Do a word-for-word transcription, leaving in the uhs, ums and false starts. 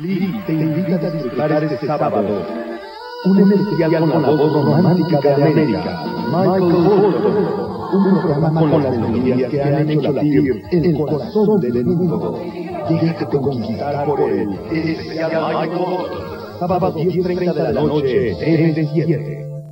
Lee te invita a disfrutar este sábado un especial con la voz romántica de América, Michael Bolton. Un programa con las melodías que han hecho latir el corazón del mundo. Déjate conquistar por él. Especial Michael Bolton. Sábado diez treinta de la noche, T V siete.